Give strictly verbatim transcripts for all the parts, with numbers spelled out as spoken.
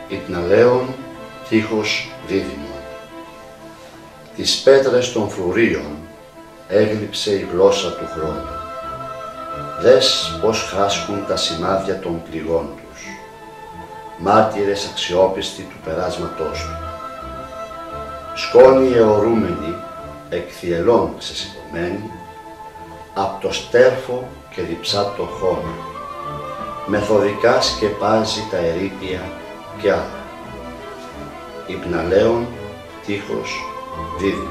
Υπναλέον τείχος δίδυμο. Τις πέτρες των φρουρίων έγλειψε η γλώσσα του χρόνου. Δες πως χάσκουν τα σημάδια των πληγών τους, μάρτυρες αξιόπιστοι του περάσματός του. Σκόνη αιωρούμενη, εκθιελών ξεσηκωμένη, απ' το στέρφο και διψά το χώμα, μεθοδικά σκεπάζει τα ερείπια και άλλα. Υπναλέον τείχος δίδυμο.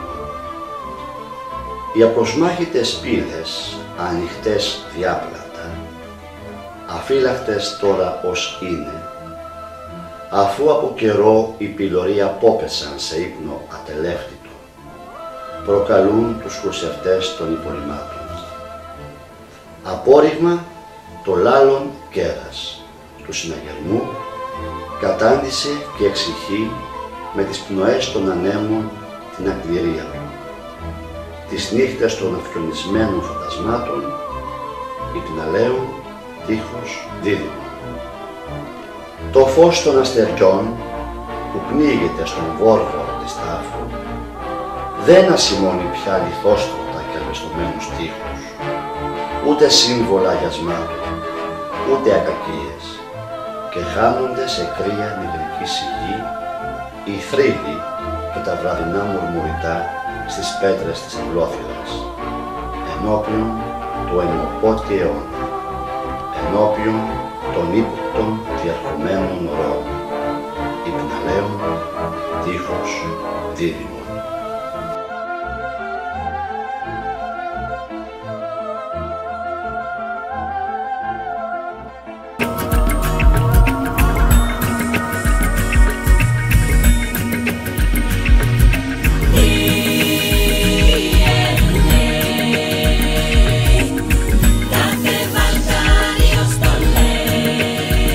Οι αποσμάχητες πύλες, ανοιχτές διάπλατα, αφύλακτες τώρα ως είναι, αφού από καιρό οι πυλωροί απόπεσαν σε ύπνο ατελεύτητο, προκαλούν τους χρουσευτές των υπολοιμάτων. Απόρριγμα το λάλον κέρας του συναγερμού κατάντησε και εξηχεί με τις πνοές των ανέμων την ακληρία του. Τις νύχτες των αυκιονισμένων φαντασμάτων, υπναλέον τείχος δίδυμο. Το φως των αστεριών που πνίγεται στον βόρβορο της τάφου δεν ασημώνει πια λιθόστρωτα και αρβεστομένους τείχους, ούτε σύμβολα αγιασμάτων, ούτε ακακίες, και χάνονται σε κρύα νεκρική σιγή οι θρύλοι και τα βραδινά μουρμουριτά στις πέτρες της αυλόθυρας, ενώπιον του ενωπότη αιώνα, ενώπιον των ύποπτων διαρχομένων ροών, υπναλέον τείχος δίδυμο.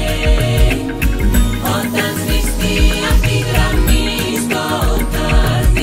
Όταν σβηστεί αυτή η γραμμή στο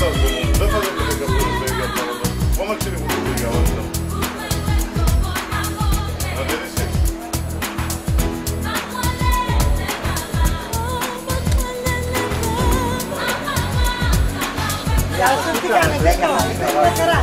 Δεν θα δείτε δέκα παιδιά πράγματα. Ακόμα ξέρει που δεν πήγα όλα. Να δείτε εσύ. Γεια σας, τι κάνετε, καλά, χαρά,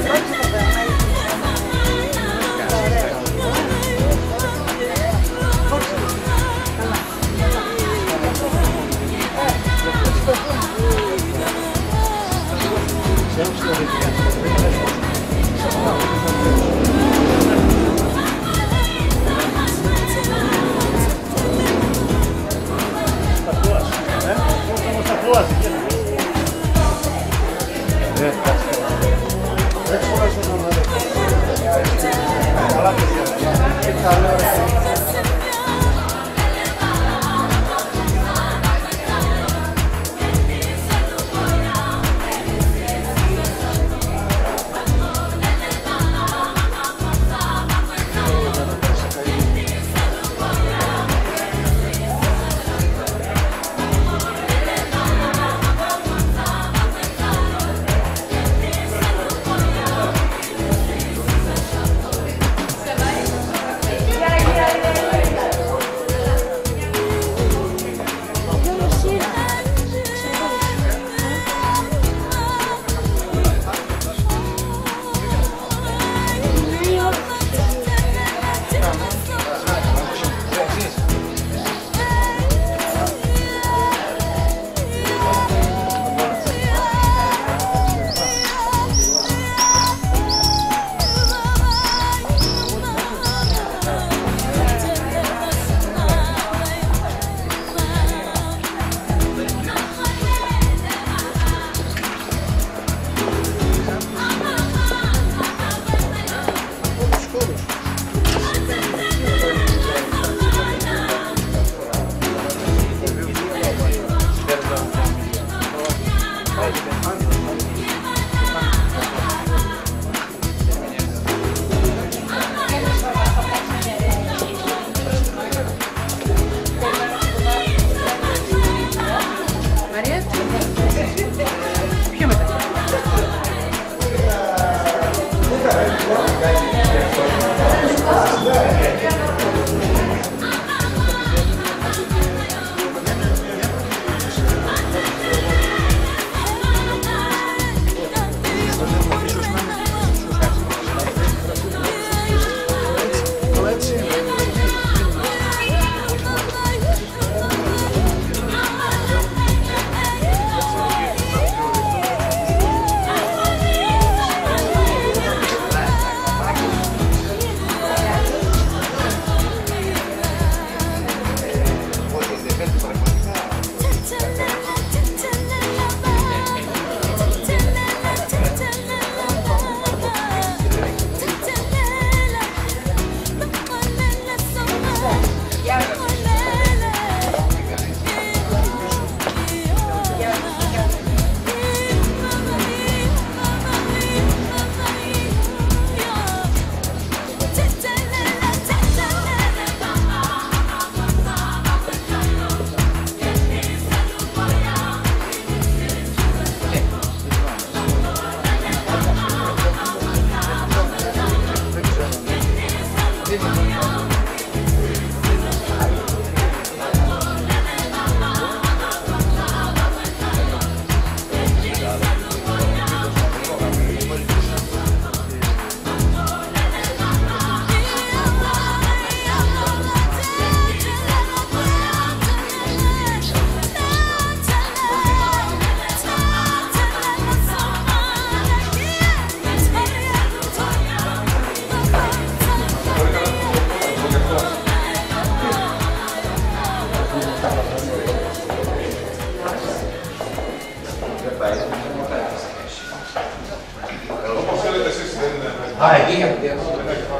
Α, εκεί για το διαδίκτυο.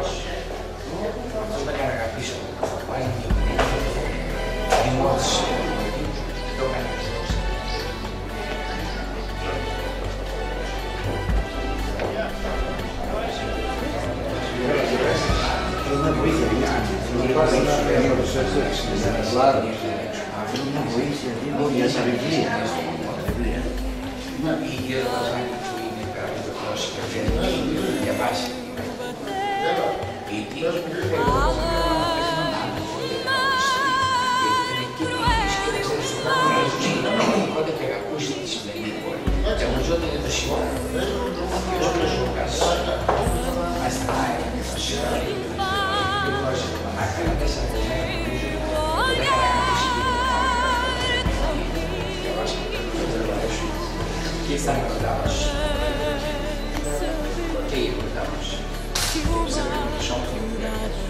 Αυτό δεν έκανε αγαπήσω. Πάει και δημόσιο. Το έκανε αυτό. Είναι βοήθεια, είναι βοήθεια, είναι βοήθεια, πει η κυρία Βαζάνη που είναι καρδιοφιλός και δεν έχει διαβάσει η τύχη που θέλει να κάνει να πέσει έναν άνθρωπο και να αγωνιστεί γιατί δεν έχει και δεν ξέρει στον χρόνο να ζήσει να μην πότε θα ακούσει τη σημερινή πόλη και μου ζώταν είναι το σιώμα και όσο το ζώκας αστράει το σιώμα και γνώρισε το μανάκα αλλά μέσα από μένα νομίζω ότι δεν θα ακούσει και ήρθαν κοντά μας και οι κοντά μας και πιστεύω ότι τους όμως είναι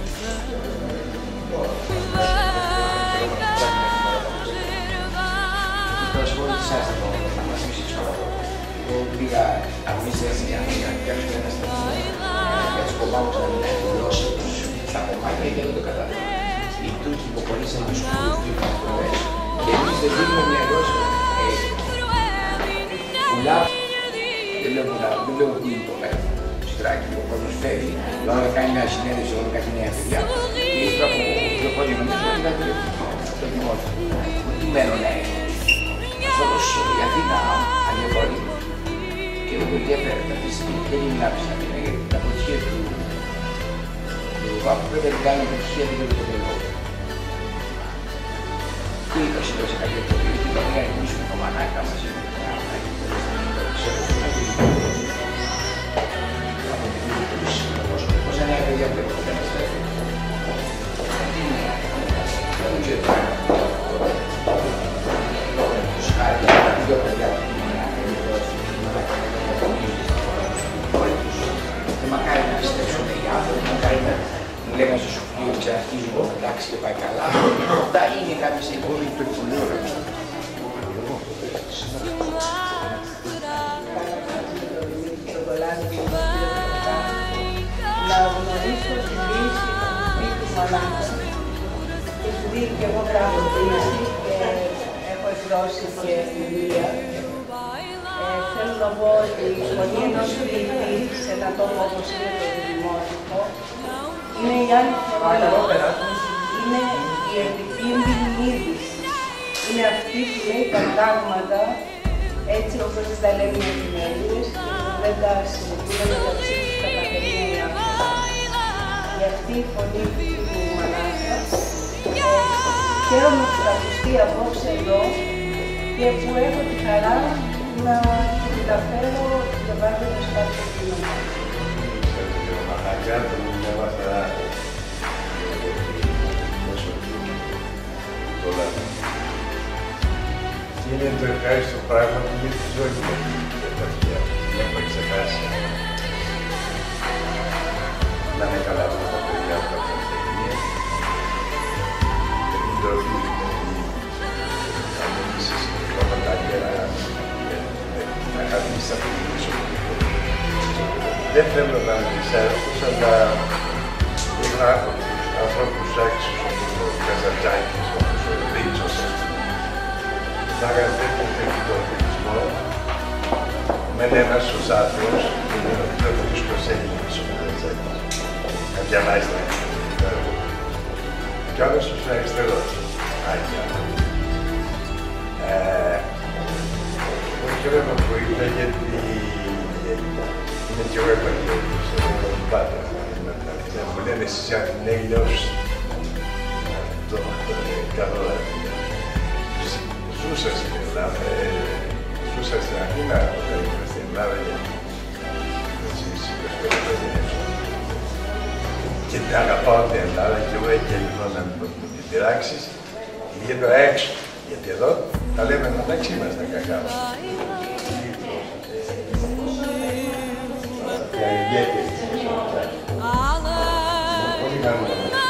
τώρα σου πω ότι σας θα πω να μας μισείς τώρα εγώ πήγα αγωνίστηκα στην Ιαννία και άρχισα ένα σταθμό για τους κομπάκους να μην έχουν γλώσσα τους στα κομμάτια και δεν το κατάλαβα οι Τούρκοι υποκολλήσαν τους Κούρδους και τους Κουρδές και εμείς δεν δίνουμε μια γλώσσα πουλά, δεν λέω πουλά, δεν λέω που είναι το μέλλον. Το στράκι, ο κόσμος φεύγει, τώρα να κάνει μια συνέντευξη όλο κάτι νέα παιδιά. Και ύστερα από δύο χρόνια νομίζω ότι ήταν το δημόσιο. Τι μέλλον έχει. Όπως η Αθήνα αδιαφορεί και δεν το ενδιαφέρεται αυτή τη στιγμή. Δεν είναι να πεις να πει γιατί τα αποτυχία του Πάπου πρέπει να κάνει αποτυχία του για το παιδί. Και είπα σε τόσο κάτι το παιδί, είπα να εμείς το μανάκα μας. Πώς δεν έχει παιδιά που δεν μας φέρει. Δεν ξέρω τι είναι. Τους χάρη, τα δύο παιδιά που είναι όλοι τους. Δεν μακάρι να πιστέψουν οι άνθρωποι, μακάρι να μου λέγανε στο σοφρείο και αρχίζουν να εντάξει και πάει καλά. Αυτά είναι κάποιες εικόνες του εκπολίου. Να γνωρίσω τη λύση του μαλάκα και επειδή και εγώ κάνω λύση και έχω εκδώσει και βιβλία. Ε, θέλω να πω ότι η φωνή ενός ποιητή σε ένα τόπο όπως είναι το δημόσιο είναι η άλλη φορά, είναι η επικίνδυνη είδηση. Είναι αυτή που λέει τα πράγματα έτσι όπως τα λένε οι εφημερίδες και δεν τα συνεχίζουν μεταξύ τους καταφερνούν οι άνθρωποι. Για αυτή η φωνή του Μανάκα χαίρομαι που θα ακουστεί απόψε εδώ και που έχω τη χαρά να την μεταφέρω διαβάζοντας κάποιο κείμενο. Ο Μανάκα τον διάβασα μέσω του πολλά. Είναι το ευχάριστο πράγμα που είναι τη ζωή μου. Δεν έχω ξεχάσει να με καταλάβουν τα παιδιά που έχουν τεχνίες και την τροφή να μιλήσεις όλα τα γέρα να καθίσεις αυτή τη ζωή. Δεν θέλω να μιλήσω, αλλά ήμουν ανθρώπους άξιους όπως ο Καζαντζάκης, όπως ο Ρίτσος, να κατέβουν τον κοινωνισμό με ένας ως άνθρωπος που είναι ο πιο δύσκολος Έλληνας ο Καζαντζάκης. Να διαβάζει τα κοινωνικά. Κι άλλος ως αριστερός. Άγια. Εγώ χαίρομαι που ήρθα γιατί είναι και εγώ επαγγελματής, εγώ πάντα μου λένε εσείς οι Αθηναίοι νέους το καθόλου ζούσα στην Ελλάδα, ζούσα στην Αθήνα όταν ήμουν στην Ελλάδα γιατί ζήσει είκοσι πέντε χρόνια και την αγαπάω την Ελλάδα και εγώ έτσι λοιπόν να μην την πειράξεις και εδώ έξω, γιατί εδώ τα λέμε μεταξύ μας τα κακά μας. Ιδιαίτερη πολύ καλό.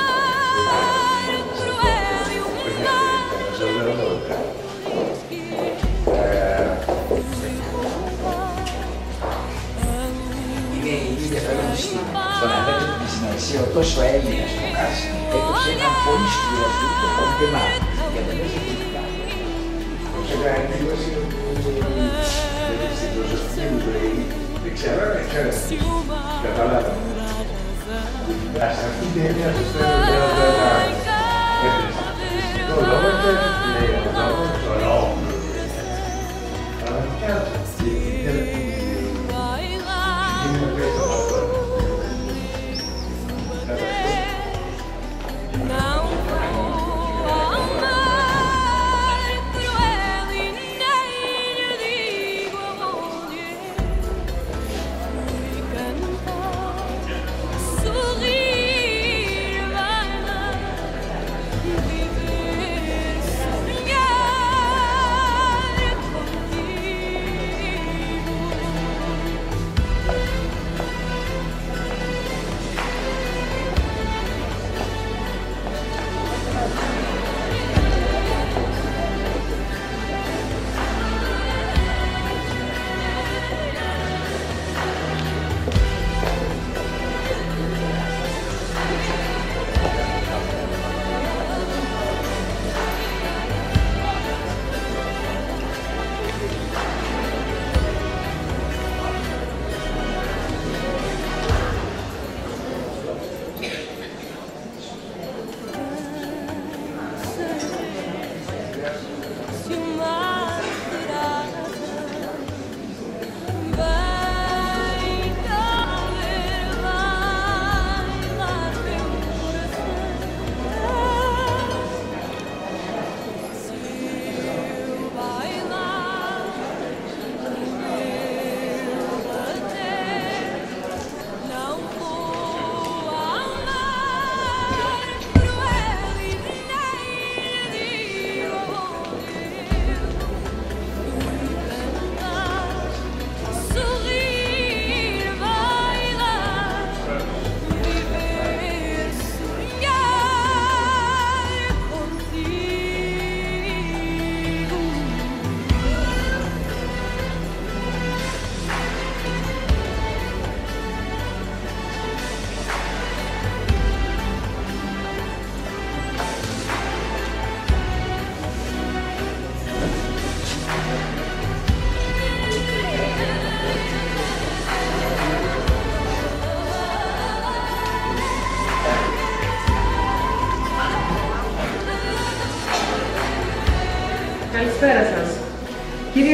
Είναι η ίδια φέρον στον αδέρφο της Συνεργασία, ο τόσο Έλληνας που κάσει, έδωσε έναν πολύ σκληρό φίλο το πρόβλημα για να μην έχει τίποτα. Σε κάνει εντύπωση ότι στην προσωπική μου ζωή δεν ξέρω αν ξέρω. Καταλάβαμε. Ας αυτή την έννοια σας θέλω να ένα εμπριστικό λόγο και λέει ο λόγος, το λόγο. Αλλά ποια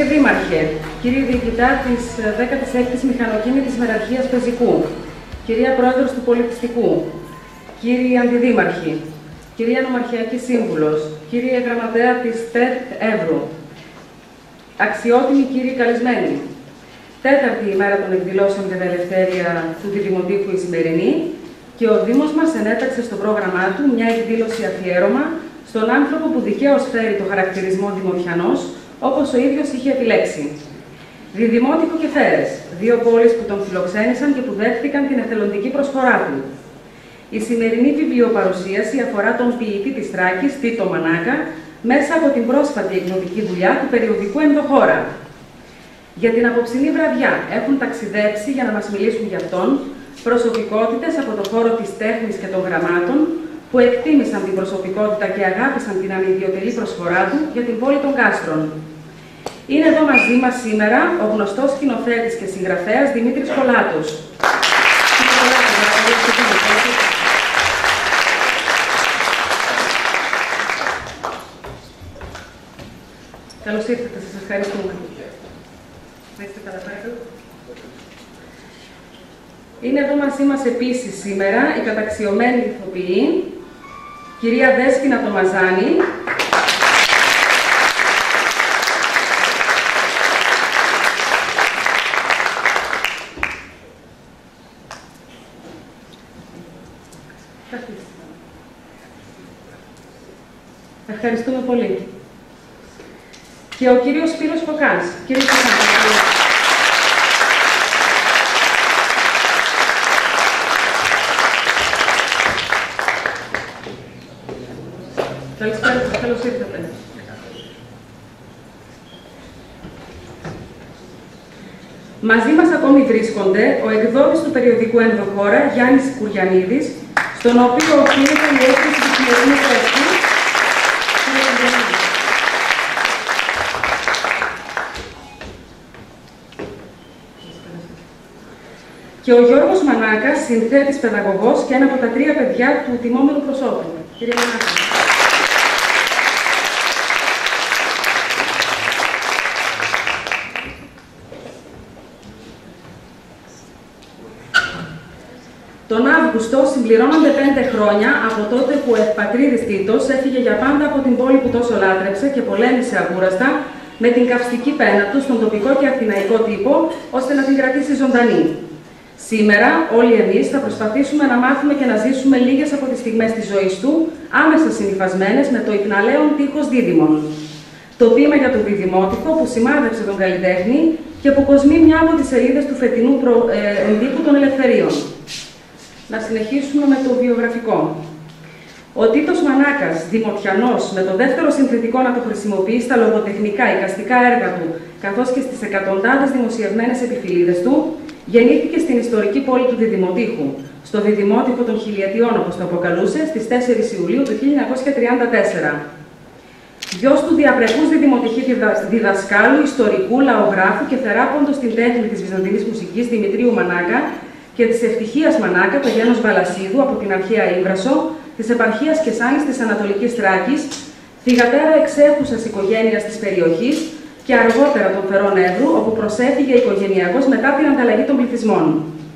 Κύριε Δήμαρχε, κύριε Διοικητά της δέκατης έκτης Μηχανοκίνητης Μεραρχίας Πεζικού, κυρία Πρόεδρος του Πολιτιστικού, κύριοι Αντιδήμαρχοι, κυρία Νομαρχιακή Σύμβουλος, κύριε Γραμματέα της ΤΕΤ Εύρου, αξιότιμοι κύριοι καλεσμένοι, τέταρτη ημέρα των εκδηλώσεων για την ελευθερία του Διδημοτήχου η σημερινή και ο Δήμος μας ενέταξε στο πρόγραμμά του μια εκδήλωση αφιέρωμα στον άνθρωπο που δικαίως φέρει το χαρακτηρισμό Δημοτιανός, όπως ο ίδιος είχε επιλέξει. Διδημότυχο και Φέρες, δύο πόλεις που τον φιλοξένησαν και που δέχτηκαν την εθελοντική προσφορά του. Η σημερινή βιβλιοπαρουσίαση αφορά τον ποιητή της Θράκης, Τίτο Μανάκα, μέσα από την πρόσφατη εκδοτική δουλειά του περιοδικού Ενδοχώρα. Για την απόψινή βραδιά έχουν ταξιδέψει για να μας μιλήσουν για αυτόν προσωπικότητες από το χώρο της τέχνης και των γραμμάτων που εκτίμησαν την προσωπικότητα και αγάπησαν την ανιδιοτελή προσφορά του για την πόλη των Κάστρων. Είναι εδώ μαζί μας σήμερα ο γνωστός σκηνοθέτης και συγγραφέας Δημήτρης Κολάτος. Καλώς ήρθατε, σας ευχαριστούμε. Είναι εδώ μαζί μας επίσης σήμερα η καταξιωμένη ηθοποιή, κυρία Δέσποινα Τομαζάνη, ευχαριστούμε πολύ. Και ο κύριος Σπύρος Φωκάς. Κύριε Φωκάς. Καλησπέρα σας, καλώς ήρθατε. Μαζί μας ακόμη βρίσκονται ο εκδότης του περιοδικού Ενδοχώρα, Γιάννης Κουριανίδης, στον οποίο οφείλεται η έκθεση του σημερινού τέστου. Και ο Γιώργος Μανάκας, συνθέτης παιδαγωγός και ένα από τα τρία παιδιά του τιμόμενου προσώπου. Κύριε Μανάκα. Τον Αύγουστο συμπληρώνονται πέντε χρόνια από τότε που ο ευπατρίδης Τίτος έφυγε για πάντα από την πόλη που τόσο λάτρεψε και πολέμησε ακούραστα με την καυστική πένα του στον τοπικό και αθηναϊκό τύπο, ώστε να την κρατήσει ζωντανή. Σήμερα, όλοι εμείς θα προσπαθήσουμε να μάθουμε και να ζήσουμε λίγες από τις στιγμές της ζωής του, άμεσα συνυφασμένες με το υπναλαίον τείχος δίδυμων. Το ποίημα για τον διδημότυχο που σημάδεψε τον καλλιτέχνη και που κοσμεί μια από τις σελίδες του φετινού προ, ε, ενδίκου των ελευθερίων. Να συνεχίσουμε με το βιογραφικό. Ο Τίτος Μανάκας, δημοτιανός, με το δεύτερο συνθετικό να το χρησιμοποιεί στα λογοτεχνικά εικαστικά έργα του, καθώς και στις εκατοντάδες δημοσιευμένες επιφυλίδες του, γεννήθηκε στην ιστορική πόλη του Διδημοτήχου, στο Διδημότυχο των Χιλιετιών, όπως το αποκαλούσε, στις τέσσερις Ιουλίου του χίλια εννιακόσια τριάντα τέσσερα. Γιος του διαπρεπούς διδημοτυχή διδασκάλου, ιστορικού, λαογράφου και θεράποντος στην τέχνη της βυζαντινής μουσικής Δημητρίου Μανάκα και της Ευτυχίας Μανάκα, το γένος Βαλασίδου από την αρχαία Ήμβρασο, της επαρχίας Κεσάνης της Ανατολικής Θράκης, θυγατέρα εξέχουσας οικογένειας της περιοχής και αργότερα των Φερών Εύρου, όπου προσέφυγε οικογενειακώς μετά την ανταλλαγή των πληθυσμών.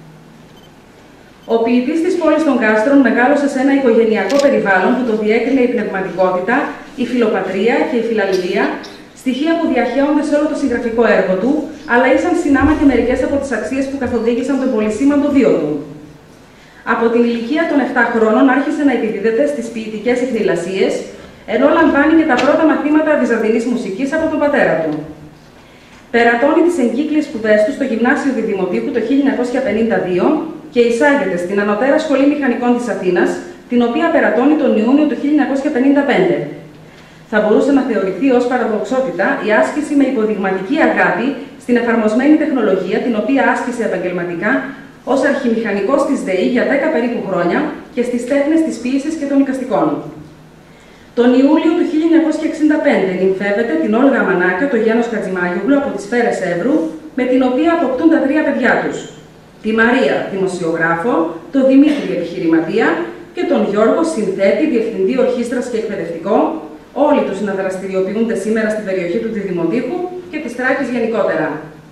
Ο ποιητής της πόλης των Κάστρων μεγάλωσε σε ένα οικογενειακό περιβάλλον που το διέκρινε η πνευματικότητα, η φιλοπατρία και η φιλαλληλία, στοιχεία που διαχέονται σε όλο το συγγραφικό έργο του, αλλά ήσαν συνάμα και μερικές από τις αξίες που καθοδήγησαν τον πολυσήμαντο βίο του. Από την ηλικία των επτά χρόνων άρχισε να επιδίδεται στις ποιητικές ιχνηλασίες, ενώ λαμβάνει και τα πρώτα μαθήματα βυζαντινής μουσικής από τον πατέρα του. Περατώνει τις εγκύκλειες σπουδές του στο Γυμνάσιο Διδημοτήχου το χίλια εννιακόσια πενήντα δύο και εισάγεται στην Ανωτέρα Σχολή Μηχανικών της Αθήνας, την οποία περατώνει τον Ιούνιο του χίλια εννιακόσια πενήντα πέντε. Θα μπορούσε να θεωρηθεί ως παραδοξότητα η άσκηση με υποδειγματική αγάπη στην εφαρμοσμένη τεχνολογία, την οποία άσκησε επαγγελματικά ως αρχιμηχανικός της ΔΕΗ για δέκα περίπου χρόνια και στις τέχνες της ποίησης και των εικαστικών. Τον Ιούλιο του χίλια εννιακόσια εξήντα πέντε νυμφεύεται την Όλγα Μανάκα, το γένος Χατζημάγιογλου από τις Φέρες Εύρου, με την οποία αποκτούν τα τρία παιδιά τους. Τη Μαρία, δημοσιογράφο, τον Δημήτρη, επιχειρηματία και τον Γιώργο, συνθέτη, διευθυντή ορχήστρας και εκπαιδευτικό. Όλοι τους να δραστηριοποιούνται σήμερα στην περιοχή του Διδημοτήχου και της Θράκης γενικότερα.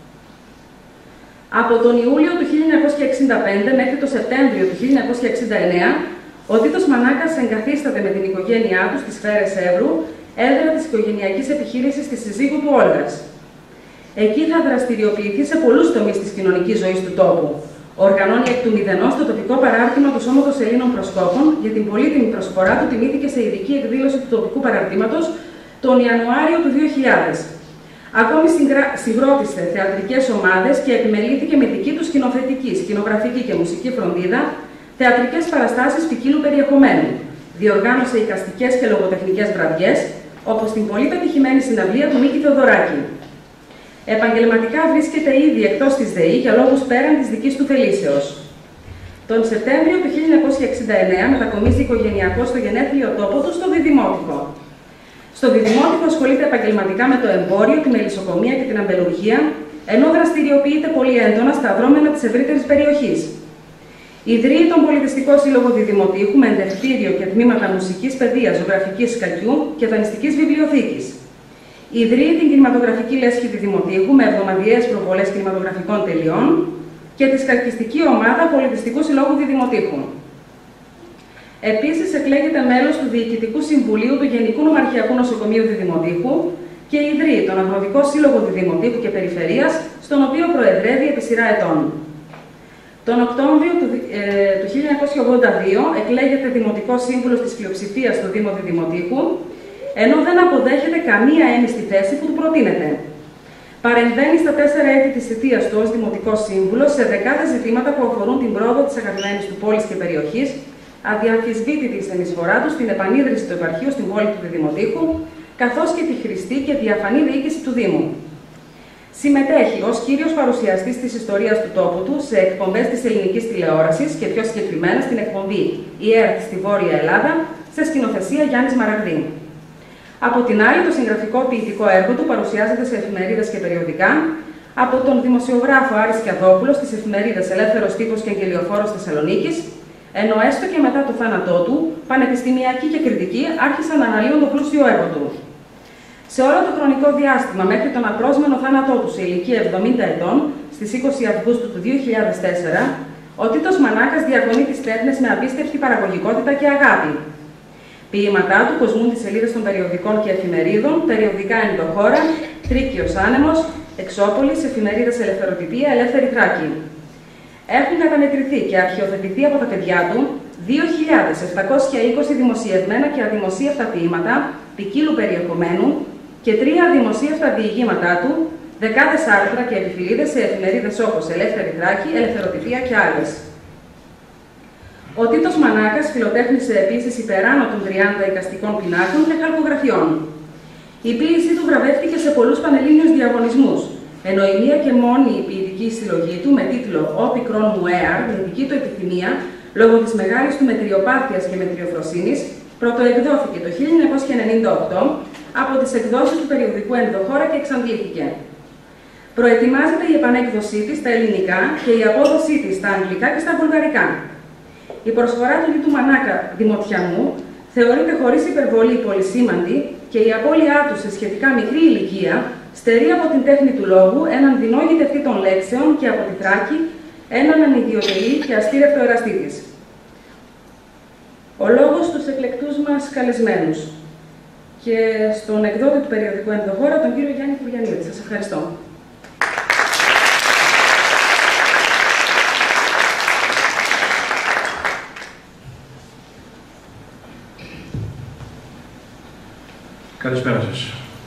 Από τον Ιούλιο του χίλια εννιακόσια εξήντα πέντε μέχρι τον Σεπτέμβριο του χίλια εννιακόσια εξήντα εννέα, ο Τίτος Μανάκας εγκαθίσταται με την οικογένειά του στις Σφαίρες Εύρου, έδρα της οικογενειακής επιχείρησης της συζύγου του Όλγας. Εκεί θα δραστηριοποιηθεί σε πολλούς τομείς της κοινωνικής ζωής του τόπου. Οργανώνει εκ του μηδενός το τοπικό παράρτημα του Σώματος Ελλήνων Προσκόπων. Για την πολύτιμη προσφορά του τιμήθηκε σε ειδική εκδήλωση του τοπικού παραρτήματος τον Ιανουάριο του δύο χιλιάδες. Ακόμη συγκρότησε θεατρικές ομάδες και επιμελήθηκε με δική του σκηνοθετική, σκηνογραφική και μουσική φροντίδα θεατρικές παραστάσεις ποικίλου περιεχομένου. Διοργάνωσε εικαστικές και λογοτεχνικές βραδιές, όπως την πολύ πετυχημένη συναυλία του Μίκη Θεοδωράκη. Επαγγελματικά βρίσκεται ήδη εκτός της ΔΕΗ για λόγους πέραν της δικής του θελήσεως. Τον Σεπτέμβριο του χίλια εννιακόσια εξήντα εννέα μετακομίζει οικογενειακό στο γενέθλιο τόπο του στο Διδημότυχο. Στο Διδημότυχο ασχολείται επαγγελματικά με το εμπόριο, τη μελισσοκομεία και την αμπελουργία, ενώ δραστηριοποιείται πολύ έντονα στα δρόμενα της ευρύτερης περιοχής. Ιδρύει τον Πολιτιστικό Σύλλογο Διδημοτήχου με εντευτήριο και τμήματα μουσικής, παιδείας, ζωγραφικής σκαλιού και δανειστικής βιβλιοθήκης. Ιδρύει την Κινηματογραφική Λέσχη Διδημοτήχου με εβδομαδιαίες προβολές κινηματογραφικών τελειών και τη σκαλκιστική ομάδα Πολιτιστικού Συλλόγου Διδημοτήχου. Επίσης, εκλέγεται μέλος του Διοικητικού Συμβουλίου του Γενικού Νομαρχιακού Νοσοκομείου Διδημοτήχου και ιδρύει τον Αγροτικό Σύλλογο Διδημοτήχου και Περιφερείας, στον οποίο προεδρεύει επί σειρά ετών. Τον Οκτώβριο του, ε, του χίλια εννιακόσια ογδόντα δύο εκλέγεται Δημοτικός Σύμβουλος της Πλειοψηφίας στο Δήμο Διδημοτήχου, ενώ δεν αποδέχεται καμία έμιστη θέση που του προτείνεται. Παρεμβαίνει στα τέσσερα έτη της θητείας του ως Δημοτικός Σύμβουλος σε δεκάδες ζητήματα που αφορούν την πρόοδο της αγαπημένης του πόλης και περιοχής, αδιαμφισβήτητη συνεισφορά του στην επανίδρυση του επαρχείου στην πόλη του Διδημοτήχου, καθώς και τη χρηστή και διαφανή διοίκηση του Δήμου. Συμμετέχει ως κύριος παρουσιαστής της ιστορίας του τόπου του σε εκπομπές της ελληνικής τηλεόρασης και πιο συγκεκριμένα στην εκπομπή «Η ΕΡΤ στη Βόρεια Ελλάδα» σε σκηνοθεσία Γιάννης Μαραγδί. Από την άλλη, το συγγραφικό ποιητικό έργο του παρουσιάζεται σε εφημερίδες και περιοδικά, από τον δημοσιογράφο Άρη Σκιαδόπουλο στις εφημερίδες Ελεύθερος Τύπος και Αγγελιοφόρος Θεσσαλονίκης, ενώ έστω και μετά το θάνατό του, πανεπιστημιακοί και κριτικοί άρχισαν να αναλύουν το πλούσιο έργο του. Σε όλο το χρονικό διάστημα μέχρι τον απρόσμενο θάνατό του σε ηλικία εβδομήντα ετών, στις είκοσι Αυγούστου του δύο χιλιάδες τέσσερα, ο Τίτος Μανάκας διακονεί τις τέχνες με απίστευτη παραγωγικότητα και αγάπη. Ποίηματά του κοσμούν τις σελίδες των περιοδικών και εφημερίδων, περιοδικά Ενδοχώρα, Τρίκιος Άνεμος, Εξώπολης, εφημερίδες Ελευθεροτυπία, Ελεύθερη Θράκη. Έχουν καταμετρηθεί και αρχαιοθετηθεί από τα παιδιά του δύο χιλιάδες επτακόσια είκοσι δημοσιευμένα και αδημοσίευτα ποίηματα ποικίλου περιεχομένου και τρία αδημοσίευτα διηγήματά του, δεκάδες άρθρα και επιφυλίδες σε εφημερίδες όπως Ελεύθερη Θράκη, Ελευθεροτυπία και άλλες. Ο Τίτος Μανάκας φιλοτέχνησε επίσης υπεράνω των τριάντα εικαστικών πινάκων και χαλκογραφιών. Η ποίησή του βραβεύτηκε σε πολλούς πανελλήνιους διαγωνισμούς, ενώ η μία και μόνη η ποιητική συλλογή του με τίτλο «Ο πικρόν μου έαρ», με δική του επιθυμία, λόγω της μεγάλης του μετριοπάθειας και μετριοφροσύνης, πρωτοεκδόθηκε το χίλια εννιακόσια ενενήντα οκτώ από τις εκδόσεις του περιοδικού Ενδοχώρα και εξαντλήθηκε. Προετοιμάζεται η επανέκδοσή της στα ελληνικά και η απόδοσή της στα αγγλικά και στα βουλγαρικά. Η προσφορά του Τίτου Μανάκα Δημοτιανού θεωρείται χωρίς υπερβολή πολυσήμαντη και η απώλειά του σε σχετικά μικρή ηλικία στερεί από την τέχνη του λόγου έναν δεινό γητευτή των λέξεων και από τη Θράκη έναν ανιδιοτελή και αστήρευτο εραστή της. Ο λόγος στους εκλεκτούς μας καλεσμένους και στον εκδότη του περιοδικού Ενδοχώρα, τον κύριο Γιάννη Κουριανίδη. Σας ευχαριστώ. Καλησπέρα σας.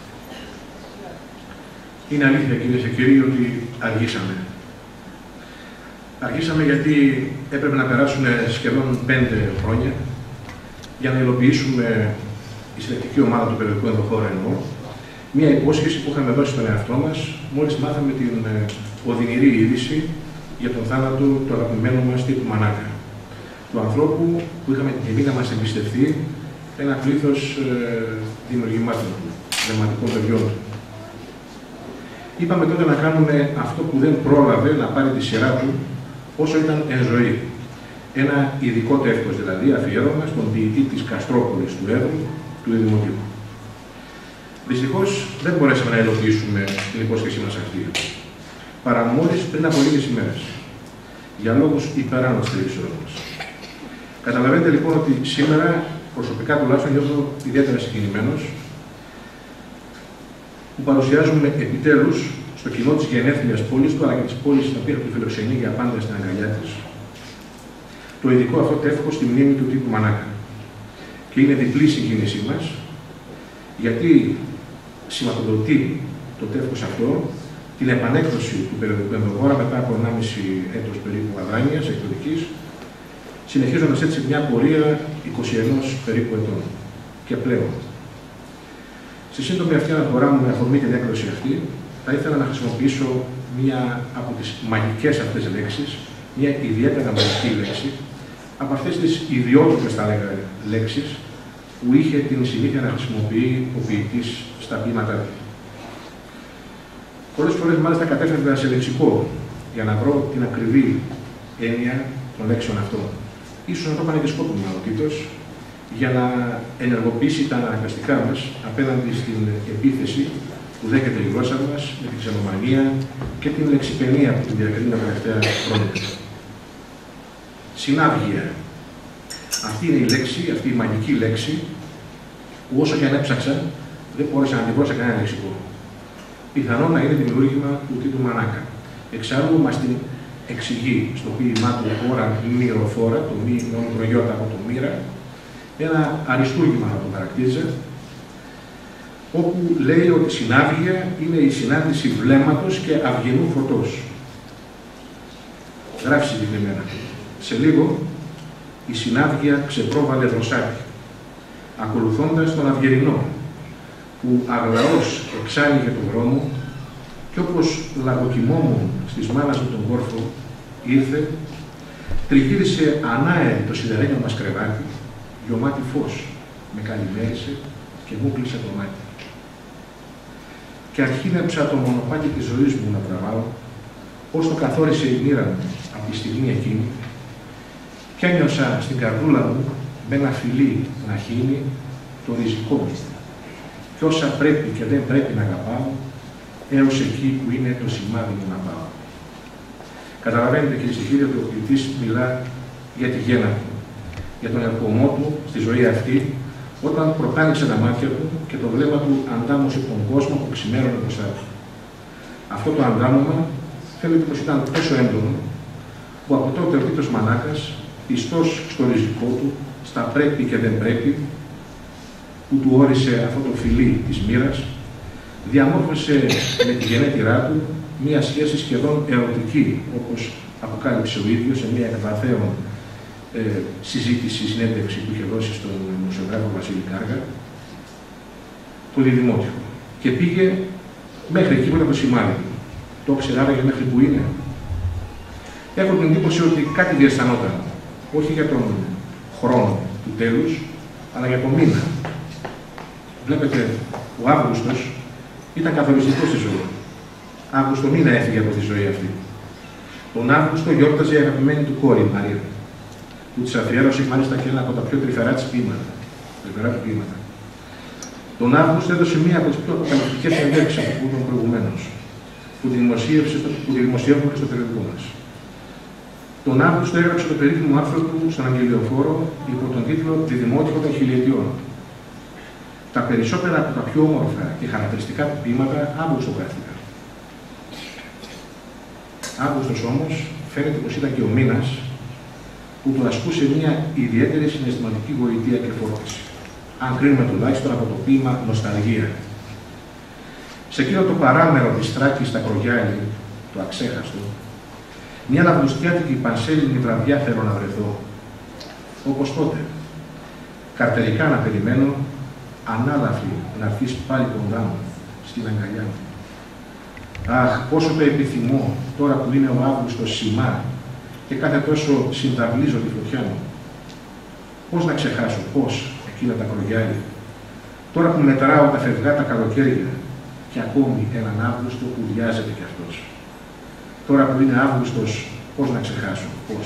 Είναι αλήθεια, κυρίες και κύριοι, ότι αργήσαμε. Αργήσαμε γιατί έπρεπε να περάσουν σχεδόν πέντε χρόνια για να υλοποιήσουμε η συλλεκτική ομάδα του περιοδικού Ενδοχώρα εννοώ, μία υπόσχεση που είχαμε δώσει στον εαυτό μας μόλις μάθαμε την οδυνηρή είδηση για τον θάνατο του αγαπημένου μας Τίτου Μανάκα, του ανθρώπου που είχαμε την τιμή να μας εμπιστευτεί ένα πλήθος ε, δημιουργημάτων, δραματικών παιδιών του. Είπαμε τότε να κάνουμε αυτό που δεν πρόλαβε να πάρει τη σειρά του όσο ήταν εν ζωή. Ένα ειδικό τεύχος, δηλαδή αφιέρωμα στον ποιητή της Καστρόπολης του Εύρου, του Διδημοτήχου. Δυστυχώς δεν μπορέσαμε να υλοποιήσουμε την υπόσχεσή μας αυτή, παρά μόλις πριν από λίγες ημέρες, για λόγους υπεράνω της τηλevizιών μας. Καταλαβαίνετε λοιπόν ότι σήμερα, προσωπικά τουλάχιστον, νιώθω ιδιαίτερα συγκινημένος, που παρουσιάζουμε επιτέλους στο κοινό της γενέθλιας πόλης του, αλλά και της πόλης στην οποία του φιλοξενεί για πάντα στην αγκαλιά της, το ειδικό αυτό τεύχος στη μνήμη του Τίτου Μανάκα. Και είναι διπλή η συγκίνησή μας, γιατί σηματοδοτεί το τεύχος αυτό την επανέκδοση του περιοδικού Ενδοχώρα μετά από ενάμιση έτος περίπου αδράνειας εκδοτικής, συνεχίζοντας έτσι μια πορεία είκοσι ένα περίπου ετών και πλέον. Στη σύντομη αυτή αναφορά μου με αφορμή την έκδοση αυτή, θα ήθελα να χρησιμοποιήσω μία από τις μαγικές αυτές λέξεις, μία ιδιαίτερα μαγική λέξη, από αυτές τις ιδιότυπες, θα έλεγα, λέξεις που είχε την συνήθεια να χρησιμοποιεί ο ποιητής στα ποίηματά του. Πολλές φορές μάλιστα κατέφευγα σε λεξικό για να βρω την ακριβή έννοια των λέξεων αυτών. Ίσως να το έκανε και σκόπιμα ο Τίτος, για να ενεργοποιήσει τα αναγκαστικά μας απέναντι στην επίθεση που δέχεται η γλώσσα μας με την ξενομανία και την λεξιπαινία που την διακρίνει τα τελευταία χρόνια. Συνάβγεια. Αυτή είναι η λέξη, αυτή η μαγική λέξη, που όσο και αν έψαξα, δεν μπόρεσα να την βρω σε κανένα λεξικό. Πιθανόν να είναι δημιούργημα του Τίτου Μανάκα. Εξάλλου μας την εξηγεί στο ποίημά του «Ώρα μυροφόρα», το μη με μικρογιώτα από το μοίρα, ένα αριστούργημα να το χαρακτήριζε, όπου λέει ότι συνάβγεια είναι η συνάντηση βλέμματος και αυγενού φωτός. Γράφει συγκεκριμένα. Σε λίγο, η συνάβγεια ξεπρόβαλε δροσάκι, ακολουθώντας τον αυγερινό, που αγλαός εξάνοιγε τον δρόμο και όπως λαγοκοιμόμουν στις μάνας με τον κόρφο, ήρθε, τριγύρισε ανάερη το σιδερένιο μας κρεβάτι, γιωμάτι φως, με καλημέρισε και μου κλείσε το μάτι. Και αρχίνεψα το μονοπάτι της ζωής μου να τραβάω, πώς το καθόρισε η μοίρα μου από τη στιγμή εκείνη, και ένιωσα στην καρδούλα μου με ένα φιλί να χύνει το ριζικό μου. Και όσα πρέπει και δεν πρέπει να αγαπάω, έως εκεί που είναι το σημάδι μου να πάω. Καταλαβαίνετε, κύριε Συγχύριο, ότι ο ποιητής μιλά για τη γέννα του, για τον ερχομό του στη ζωή αυτή, όταν προτάνιξε τα μάτια του και το βλέμμα του αντάμωσε τον κόσμο που ξημέρωνε μπροστά του. Αυτό το αντάμωμα φαίνεται πως ήταν τόσο έντονο, που από τότε ο Τίτος Μανάκας, πιστός στο ριζικό του, στα πρέπει και δεν πρέπει, που του όρισε αυτό το φιλί της μοίρας, διαμόρφωσε με τη γενέτειρά του μία σχέση σχεδόν ερωτική, όπως αποκάλυψε ο ίδιος σε μία εκβαθέων ε, συζήτηση, συνέντευξη που είχε δώσει στον μουσιογράφο Βασίλη Κάργα, το Διδημότυχο. Και πήγε μέχρι εκεί που ήταν το σημάδι του. Το ήξερε άραγε μέχρι που είναι. Έχω την εντύπωση ότι κάτι διαισθανόταν, όχι για τον χρόνο του τέλους, αλλά για τον μήνα. Βλέπετε, ο Αύγουστος ήταν καθοριστικός στη ζωή. Αύγουστο μήνα έφυγε από τη ζωή αυτή. Τον Αύγουστο γιόρταζε η αγαπημένη του κόρη, η Μαρία, που της αφιέρωσε μάλιστα και ένα από τα πιο τρυφερά της ποίηματα. Τρυφερά του ποίηματα. Τον Αύγουστο έδωσε μία από τις πιο αποκαλυπτικές συνεντεύξεις που ήταν προηγουμένως, που τη δημοσιεύουμε και στο περιοδικό μας. Τον Αύγουστο έγραψε το περίφημο άρθρο του στον Αγγελιοφόρο υπό τον τίτλο «Διδημότυχο των χιλιετιών». Τα περισσότερα από τα πιο όμορφα και χαρακτηριστικά του ποίηματα Αύγουστο γράφτηκαν. Αύγουστος όμως φαίνεται πως ήταν και ο μήνας που του ασκούσε μια ιδιαίτερη συναισθηματική γοητεία και φόρτιση, αν κρίνουμε τουλάχιστον από το ποίημα «Νοσταλγία». Σε εκείνο το παράμερο της Τράκης στα Κρογιάλη, το αξέχαστο, μια αυγουστιάτικη πανσέλινη βραδιά θέλω να βρεθώ, όπως τότε, καρτερικά να περιμένω, ανάλαφη να έρθεις πάλι κοντά μου, στην αγκαλιά μου. Αχ, πόσο το επιθυμώ, τώρα που είναι ο Αύγουστος σημά και κάθε τόσο συνταβλίζω τη φωτιά μου. Πώς να ξεχάσω, πώς, εκείνα τα κρογιάλια, τώρα που μετράω τα φευγά τα καλοκαίρια και ακόμη έναν Αύγουστο που βιάζεται κι αυτός. Τώρα που είναι Αύγουστος, πώς να ξεχάσω, πώς.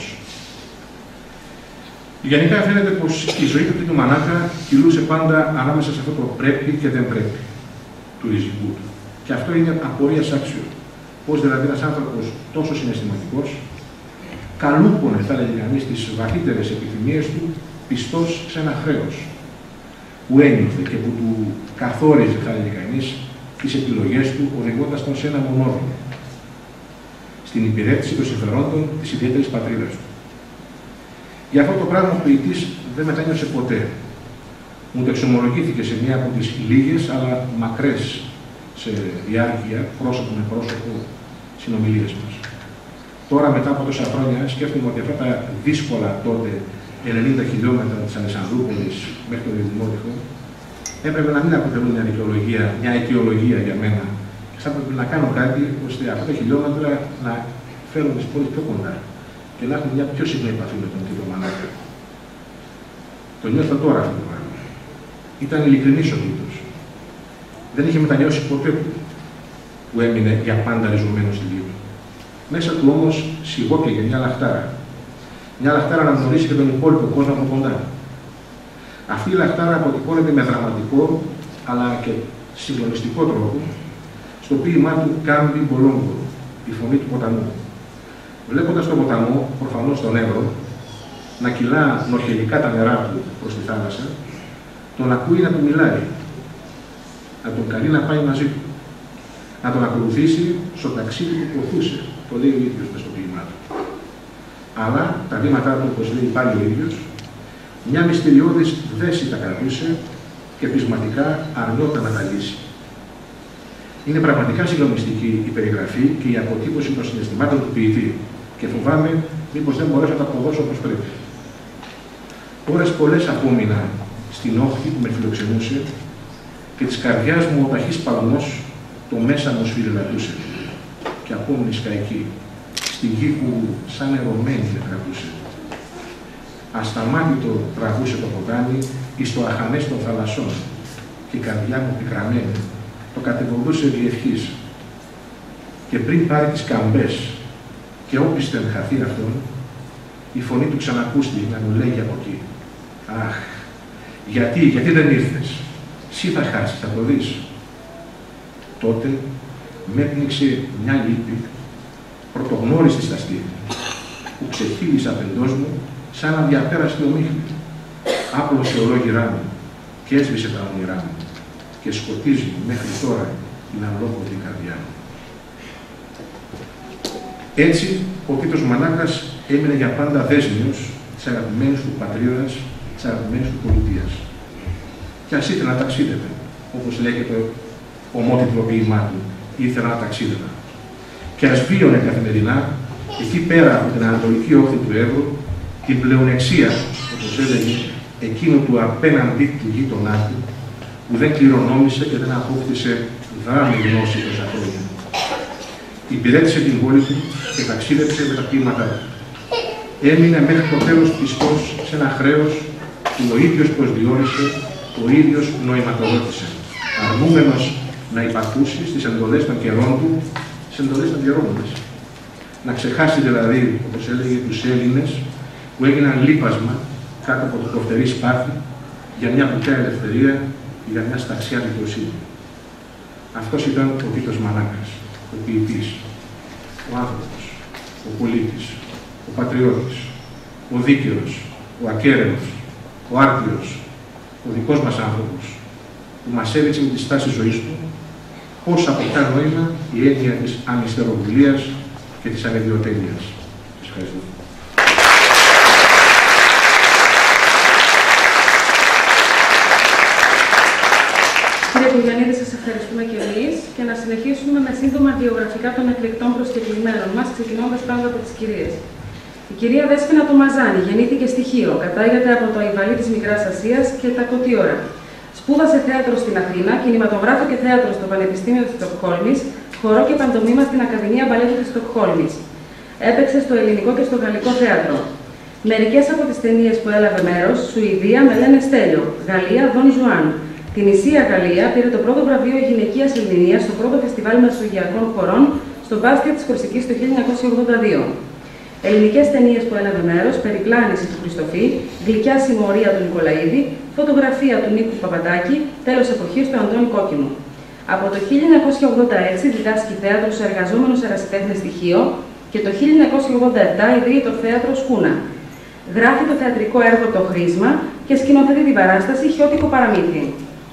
Γενικά φαίνεται πως η ζωή του Τίτου Μανάκα κυλούσε πάντα ανάμεσα σε αυτό το πρέπει και δεν πρέπει. του ριζικού του. Και αυτό είναι απορίας άξιο. Πώς δηλαδή ένας άνθρωπος τόσο συναισθηματικός, καλούπονε, θα έλεγε κανείς, τις βαθύτερες επιθυμίες του, πιστός σε ένα χρέος που ένιωθε και που του καθόριζε, θα έλεγε κανείς, τις επιλογές του, οδηγώντας τον σε ένα μονόδρομο, στην υπηρέτηση των συμφερόντων της ιδιαίτερης πατρίδας του. Για αυτό το πράγμα ο ποιητής δεν μετάνιωσε ποτέ. Μου το εξομολογήθηκε σε μία από τις λίγες αλλά μακρές σε διάρκεια, πρόσωπο με πρόσωπο, συνομιλίες μας. Τώρα, μετά από τόσα χρόνια, σκέφτομαι ότι αυτά τα δύσκολα τότε ενενήντα χιλιόμετρα της Αλεξανδρούπολης μέχρι το Δημότυχο έπρεπε να μην αποτελούν μια δικαιολογία, μια αιτιολογία για μένα. Και θα έπρεπε να κάνω κάτι ώστε αυτά τα χιλιόμετρα να φέρουν τις πόλεις πιο κοντά και να έχουν μια πιο συχνή επαφή με τον Τίτο Μανάκα. Το νιώθω τώρα αυτό το πράγμα. Ήταν ειλικρινής ο Τίτος. Δεν είχε μετανιώσει ποτέ που έμεινε για πάντα ριζωμένο στη Λίβη. Μέσα του όμως σιγόπαιγε μια λαχτάρα. Μια λαχτάρα να γνωρίσει και τον υπόλοιπο κόσμο από κοντά. Αυτή η λαχτάρα αποτυπώνεται με δραματικό αλλά και συγκλονιστικό τρόπο στο ποίημά του Κάμπι Μπολόγκο, η φωνή του ποταμού. Βλέποντας τον ποταμό, προφανώς τον Εύρο, να κυλά νοχελικά τα νερά του προς τη θάλασσα, τον ακούει να του μιλάει, να τον καλεί να πάει μαζί του, να τον ακολουθήσει στο ταξίδι που ποθούσε, το λέει ο ίδιος μες στο ποίημά του. Αλλά τα βήματά του, όπως λέει πάλι ο ίδιος, μια μυστηριώδης δέση τα κρατούσε και πεισματικά αρνιόταν να τα λύσει. Είναι πραγματικά συγκλονιστική η περιγραφή και η αποτύπωση των συναισθημάτων του ποιητή και φοβάμαι μήπως δεν μπορέσω να τα αποδώσω όπως πρέπει. Ώρες πολλές απόμεινα στην όχθη που με φιλοξενούσε και της καρδιάς μου ο ταχύς παλμός το μέσα μου σφυριλατούσε και απόμεινε σκαϊκή, στη γη που σαν ερωμένη με κρατούσε. Ασταμάτητο τραβούσε το ποτάμι εις το αχανές των θαλασσών και η καρδιά μου πικραμένη το κατεβολούσε διευχής. Και πριν πάρει τις καμπές και όπισθεν χαθεί αυτόν, η φωνή του ξανακούστη να μου λέγει από εκεί. Αχ, γιατί, γιατί δεν ήρθες, σύ θα χάσεις, θα το δεις. Τότε με έπνιξε μια λύπη, πρωτογνώριστη στα στήθη, που ξεχύλισε απεντός μου σαν αδιαπέραστη ομίχλη. Άπλωσε ολόγυρά μου και έσβησε τα όνειρά μου και σκοτίζει μέχρι τώρα την αλόκοτη καρδιά μου. Έτσι, ο Τίτος Μανάκας έμεινε για πάντα δέσμιος της αγαπημένης του πατρίδας, της αγαπημένης του πολιτείας. Και ας ήθελε να ταξίδευε, όπως λέγεται το ομότιτλο ποίημά του, ήθελε να ταξίδευε. Και ας βίωνε καθημερινά, εκεί πέρα από την ανατολική όχθη του Εύρου, την πλεονεξία, όπως έλεγε, εκείνου του απέναντι του γείτονά του, που δεν κληρονόμησε και δεν απόκτησε δράμη γνώση τόσα χρόνια. Υπηρέτησε την πόλη του και ταξίδεψε με τα ποίηματά του. Έμεινε μέχρι το τέλος πιστός σε ένα χρέος που ο ίδιος προσδιορίσε, ο ίδιος νοηματοδότησε, αρνούμενος να υπακούσει στις εντολές των καιρών του, στις εντολές των καιρών της. Να ξεχάσει δηλαδή, όπως έλεγε, τους Έλληνες που έγιναν λείπασμα κάτω από το προφτερή Σπάρτη για μια κουτιά ελευθερία, για μια σταξιά δικαιοσύνη. Αυτός ήταν ο Τίτος Μανάκας, ο ποιητής, ο άνθρωπος, ο πολίτης, ο πατριώτης, ο δίκαιος, ο ακέραιος, ο άρτιος, ο δικός μας άνθρωπος, που μας έδειξε με τη στάση ζωής του πώς αποκτά νόημα η έννοια της ανιστεροβουλίας και της ανεδιοτέλειας. Σας ευχαριστώ. Κύριε Κουλιανίδη, σας ευχαριστούμε και εμείς και να συνεχίσουμε με σύντομα βιογραφικά των εκλεκτών προσκεκλημένων μας, ξεκινώντας πάντα από τις κυρίες. Η κυρία Δέσποινα Τομαζάνη γεννήθηκε στη Χίο, κατάγεται από το Αϊβαλί της Μικράς Ασίας και τα Κωτίωρα. Σπούδασε θέατρο στην Αθήνα, κινηματογράφο και θέατρο στο Πανεπιστήμιο της Στοκχόλμης, χορό και παντομήμα στην Ακαδημία Μπαλέτου της Στοκχόλμης. Έπαιξε στο ελληνικό και στο γαλλικό θέατρο. Μερικές από τις ταινίες που έλαβε μέρος, Σουηδία με λένε Στέλιο, Γαλλία Δον Ζουάν. Την Ισία Γαλλία πήρε το πρώτο βραβείο γυναικείας ερμηνείας στο πρώτο φεστιβάλ μεσογειακών χωρών στο μπάσκετ της Κορσικής το χίλια εννιακόσια ογδόντα δύο. Ελληνικές ταινίες που έλαβε μέρος, Περιπλάνηση του Χριστοφή, Γλυκιά Συμμορία του Νικολαίδη, Φωτογραφία του Νίκου Παπαντάκη, Τέλος Εποχής του Αντώνη Κόκκινου. Από το χίλια εννιακόσια ογδόντα έξι διδάσκει θέατρο σε εργαζόμενους ερασιτέχνες στοιχείο και το χίλια εννιακόσια ογδόντα επτά ιδρύει το θέατρο Σκούνα. Γράφει το θεατρικό έργο «Το Χρήσμα» και σκηνοθετεί την παράσταση «Χιώτικο παραμύθι».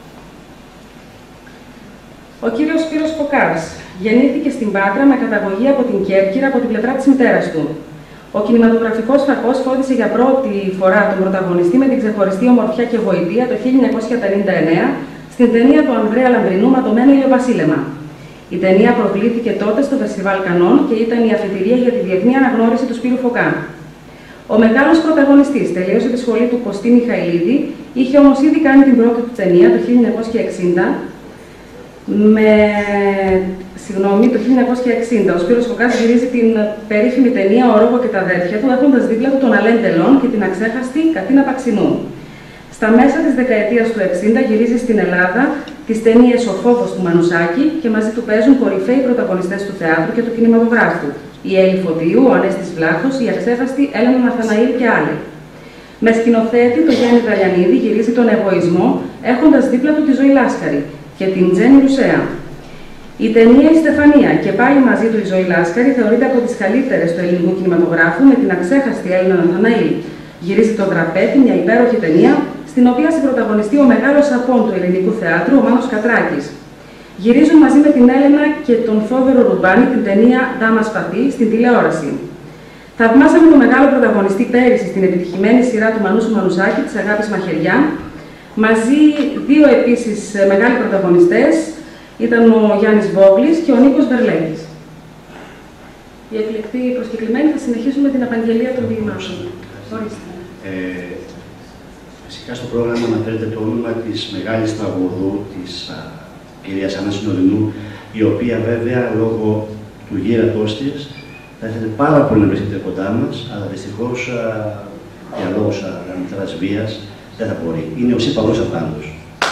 Ο κύριος Σπύρος Φωκάς γεννήθηκε στην Πάτρα με καταγωγή από την Κέρκυρα από την πλευρά της μητέρας του. Ο κινηματογραφικός φακός φώτισε για πρώτη φορά τον πρωταγωνιστή με την ξεχωριστή ομορφιά και γοητεία το χίλια εννιακόσια πενήντα εννέα στην ταινία του Ανδρέα Λαμπρινού «Ματωμένο ηλιοβασίλεμα». Η ταινία προβλήθηκε τότε στο Φεστιβάλ Κανών και ήταν η αφετηρία για τη διεθνή αναγνώριση του Σπύρου Φωκά. Ο μεγάλος πρωταγωνιστής τελείωσε τη σχολή του Κωστή Μιχαηλίδη, είχε όμως ήδη κάνει την πρώτη του ταινία το χίλια εννιακόσια εξήντα. Με... Συγγνώμη, το χίλια εννιακόσια εξήντα ο Σπύρος Φωκάς γυρίζει την περίφημη ταινία «Ο Ρόκο και τα αδέρφια του», έχοντας δίπλα του τον Αλέν Τελών και την αξέχαστη Κατίνα Παξινού. Στα μέσα της δεκαετίας του εξήντα γυρίζει στην Ελλάδα τις ταινίες «Ο Φόβος» του Μανουσάκη και μαζί του παίζουν κορυφαίοι πρωταγωνιστές του θεάτρου και του κινηματογράφου. Η Έλλη Φωτίου, ο Ανέστης Βλάχος, η αξέχαστη Έλενα Ναθαναήλ και άλλοι. Με σκηνοθέτη το Γιάννη Δαλιανίδη γυρίζει τον Εγωισμό, έχοντας δίπλα του τη Ζωή Λάσκαρη και την Τζέννη Ρουσέα. Η ταινία «Η Στεφανία» και πάλι μαζί του η Ζωή Λάσκαρη θεωρείται από τις καλύτερες του ελληνικού κινηματογράφου με την αξέχαστη Έλενα Ναθαναήλ. Γυρίζει το Δραπέτη, μια υπέροχη ταινία, στην οποία συμπρωταγωνιστεί ο μεγάλος απόν του ελληνικού θεάτρου, ο Μάνος Κατράκης. Γυρίζουν μαζί με την Έλενα και τον Θόδωρο Ρουμπάνη την ταινία «Δάμα Σπαθή» στην τηλεόραση. Θαυμάσαμε τον μεγάλο πρωταγωνιστή πέρυσι στην επιτυχημένη σειρά του Μανούσου Μανουσάκη, της Αγάπης Μαχαιριά. Μαζί δύο επίσης μεγάλοι πρωταγωνιστές ήταν ο Γιάννης Βόγλης και ο Νίκος Βερλέκης. Οι εκλεκτοί προσκεκλημένοι θα συνεχίσουν με την απαγγελία των διηγημάτων. Ε, φυσικά στο πρόγραμμα αναφέρεται το όνομα της μεγάλης τραγουδού, της α, κυρίας Άννας Νορινού, η οποία βέβαια λόγω του γύρατός της θα ήθελε πάρα πολύ να βρίσκεται κοντά μας, αλλά δυστυχώς για λόγους αρνητράς βίας δεν θα μπορεί. Είναι ο Σύπαγος Αφράντος.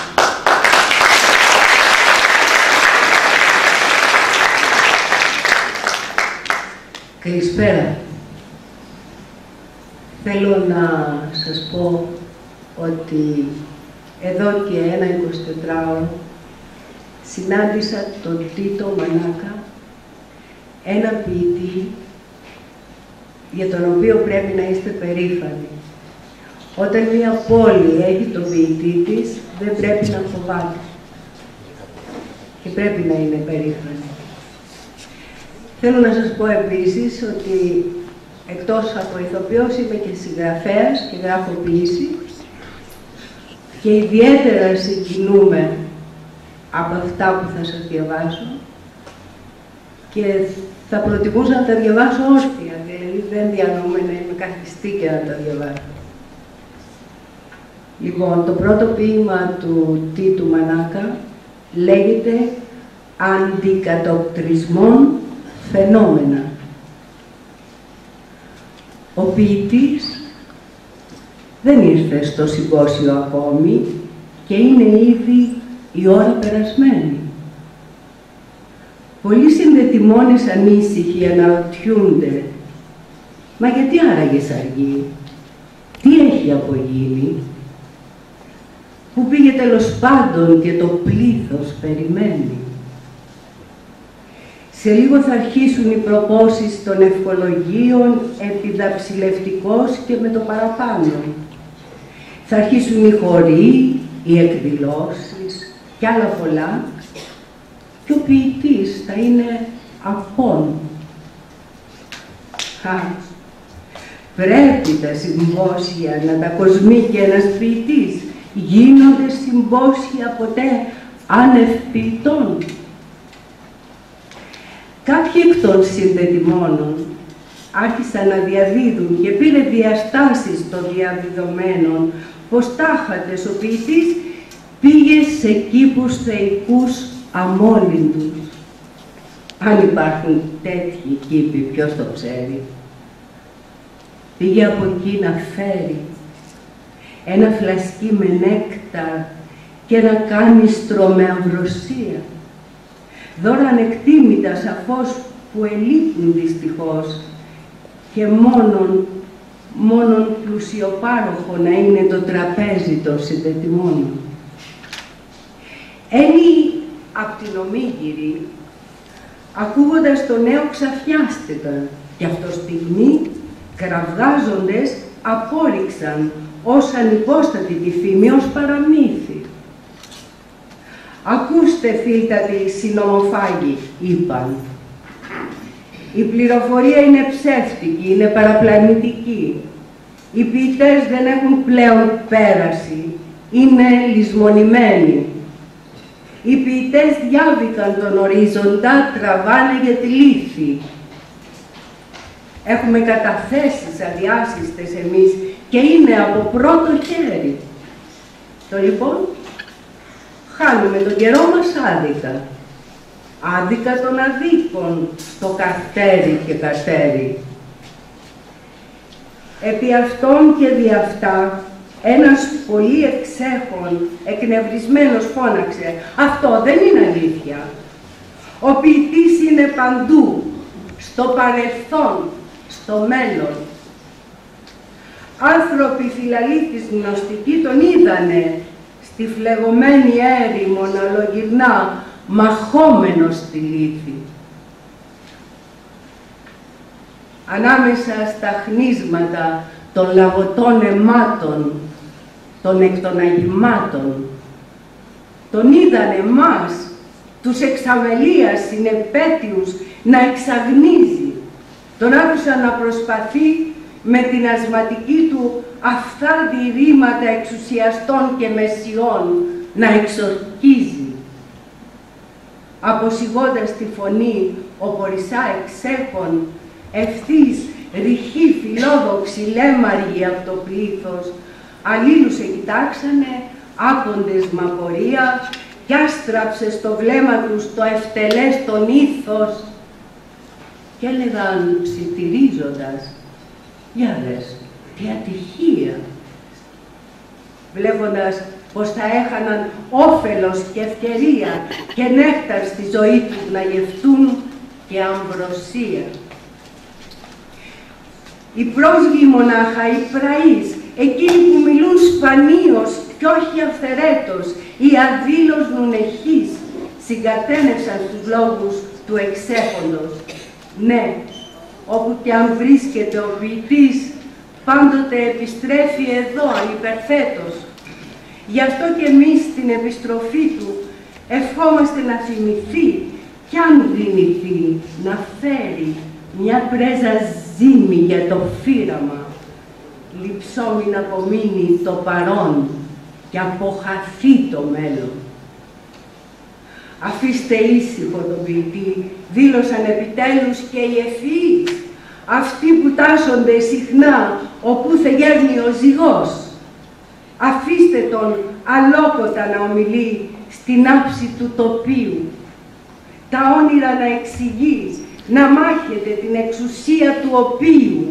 Καλησπέρα. Θέλω να σας πω ότι εδώ και ένα εικοσιτετράωρο συνάντησα τον Τίτο Μανάκα, ένα ποιητή για τον οποίο πρέπει να είστε περήφανοι. Όταν μια πόλη έχει τον ποιητή της, δεν πρέπει να φοβάται και πρέπει να είναι περήφανη. Θέλω να σας πω επίσης ότι εκτός από ηθοποιός είμαι και συγγραφέας και γράφω ποίηση και ιδιαίτερα συγκινούμε από αυτά που θα σας διαβάσω και θα προτιμούσα να τα διαβάσω όρθια, δηλαδή δεν διανοούμε να είμαι καθιστή και να τα διαβάσω. Λοιπόν, το πρώτο ποίημα του Τίτου Μανάκα λέγεται «Αντικατοπτρισμόν φαινόμενα». Ο ποιητής δεν ήρθε στο συμπόσιο ακόμη και είναι ήδη η ώρα περασμένη. Πολλοί συνδετημόνες ανήσυχοι αναρωτιούνται «Μα γιατί άραγε αργεί, τι έχει απογίνει, που πήγε τέλος πάντων και το πλήθος περιμένει». Σε λίγο θα αρχίσουν οι προπόσεις των ευχολογίων επιδαψιλευτικός και με το παραπάνω. Θα αρχίσουν οι χοροί, οι εκδηλώσεις κι άλλα πολλά και ο ποιητής θα είναι απόν. Α, πρέπει τα συμπόσια να τα κοσμεί και ένας ποιητής. Γίνονται συμπόσια ποτέ άνευ ποιητών? Κάποιοι εκ των συνδετημόνων άρχισαν να διαδίδουν και πήρε διαστάσεις των διαδιδομένων πως τάχατες ο ποιητής πήγε σε κήπους θεϊκούς αμόλυντους. Αν υπάρχουν τέτοιοι κήποι, ποιος το ξέρει. Πήγε από εκεί να φέρει ένα φλασκί με νέκταρ και ένα κάνιστρο με αμβροσία. Δώρα ανεκτήμητα σαφώς που ελείπουν δυστυχώς και μόνον, μόνον πλουσιοπάροχο να είναι το τραπέζι των συνδετημόνων. Έλλη απ' την Ομίγυρη, ακούγοντας το νέο ξαφιάστηκαν και αυτό στιγμή κραυγάζοντες απόρριξαν ως ανυπόστατη τη φήμη ως παραμύθι. «Ακούστε, φίλτατοι συνομοφάγοι», είπαν. «Η πληροφορία είναι ψεύτικη, είναι παραπλανητική. Οι ποιητές δεν έχουν πλέον πέραση, είναι λησμονημένοι. Οι ποιητές διάβηκαν τον ορίζοντα, τραβάνε για τη λύθη. Έχουμε καταθέσεις αδιάσυστες εμείς και είναι από πρώτο χέρι. Το λοιπόν, χάνουμε τον καιρό μας άδικα. Άδικα των αδίκων στο καρτέρι και καρτέρι. Επί αυτών και δι' αυτά, ένας πολύ εξέχων, εκνευρισμένος φώναξε «Αυτό δεν είναι αλήθεια. Ο ποιητής είναι παντού, στο παρελθόν, στο μέλλον». Άνθρωποι φιλαλήθης γνωστικοί τον είδανε στη φλεγωμένη έρημο να λογυρνά, μαχόμενος στη λύθη. Ανάμεσα στα χνίσματα των λαγωτών αιμάτων, των εκ των αγημάτων, τον είδανε μας, τους εξαμελίας συνεπέτειους, να εξαγνίζει. Τον άκουσαν να προσπαθεί με την ασματική του αφθάδη ρήματα εξουσιαστών και μεσιών να εξορκίζει. Αποσιγώντας τη φωνή, ο Πορισά εξέχων, ευθύς, ρηχή, φιλόδοξη, λέμαργοι από το πλήθος, αλλήλους εκοιτάξανε, άποντες μ' απορία, κι άστραψε στο βλέμμα τους το ευτελές τον ήθος και έλεγαν ψιθυρίζοντας «Για δες, τι ατυχία», βλέποντας πως θα έχαναν όφελος και ευκαιρία και νέκταρ στη ζωή τους να γευτούν και αμβροσία. Οι πρόσγειοι μονάχα, οι πραείς, εκείνοι που μιλούν σπανίως κι όχι αυθαιρέτως, οι αδήλως νουνεχείς, συγκατένευσαν στους λόγους του εξέχοντος. Ναι, όπου και αν βρίσκεται ο ποιητής, πάντοτε επιστρέφει εδώ ανυπερθέτως. Γι' αυτό και εμείς στην επιστροφή του ευχόμαστε να θυμηθεί κι αν δυνηθεί να φέρει μια πρέζα ζύμη για το φύραμα, λειψό μην απομείνει το παρόν και αποχαθεί το μέλλον. Αφήστε ήσυχο τον ποιητή, δήλωσαν επιτέλους και οι ευφυείς, αυτοί που τάσσονται συχνά όπου θε γέρνει ο ζυγός. Αφήστε τον αλόκοτα να ομιλεί στην άψη του τοπίου, τα όνειρα να εξηγεί, να μάχεται την εξουσία του οποίου.